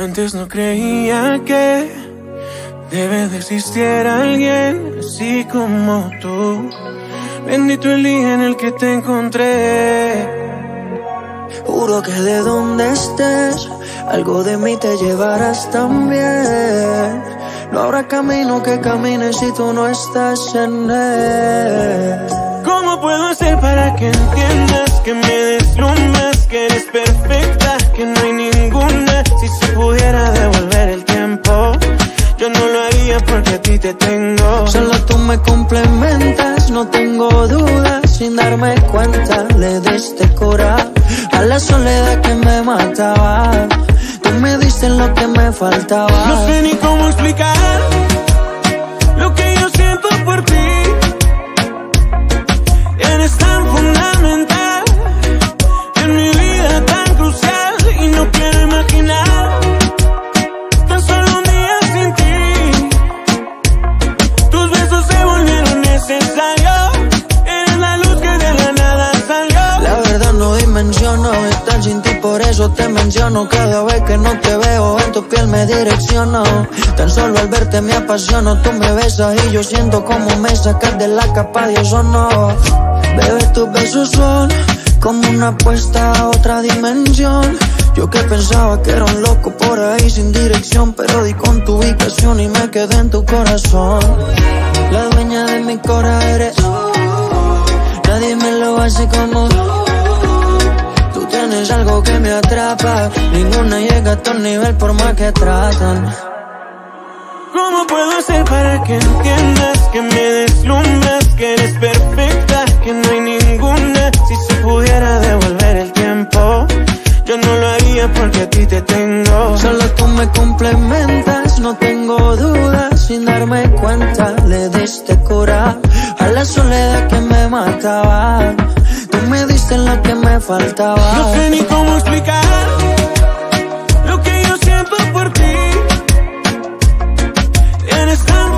Antes no creía que debe de existir alguien así como tú. Bendito el día en el que te encontré. Juro que de donde estés, algo de mí te llevarás también. No habrá camino que camine si tú no estás en él. ¿Cómo puedo hacer para que entiendas que me deslumbras, que eres perfecta, que no hay ninguna? Si se pudiera devolver el tiempo, yo no lo haría porque a ti te tengo. Solo tú me complementas, no tengo dudas. Sin darme cuenta le diste cura a la soledad que me mataba. Tú me diste lo que me faltaba. No sé ni cómo explicar lo que yo siento por ti. Eres tan fundamental en mi vida, tan crucial, y no quiero imaginar tan solo un día sin ti. Tus besos se volvieron necesarios. Eres la luz que de la nada salió. La verdad no dimensiono estar sin ti, por eso te menciono. Cada vez que no te veo en tu piel me direcciono. Tan solo al verte me apasiono. Tú me besas y yo siento como me sacas de la capa de ozono. Bebé, tus besos son como una apuesta a otra dimensión. Yo que pensaba que era un loco por ahí sin dirección, pero di con tu ubicación y me quedé en tu corazón. La dueña de mi corazón eres tú. Nadie me lo hace como tú. Tienes algo que me atrapa. Ninguna llega a tu nivel por más que tratan. ¿Cómo puedo hacer para que entiendas que me deslumbras, que eres perfecta, que no hay ninguna? Si se pudiera devolver el tiempo, yo no lo haría porque a ti te tengo. Solo tú me complementas, no tengo dudas. Sin darme cuenta le diste cura a la soledad que me mataba. Tú me diste lo que me faltaba. No sé ni cómo explicar lo que yo siento por ti. Eres tan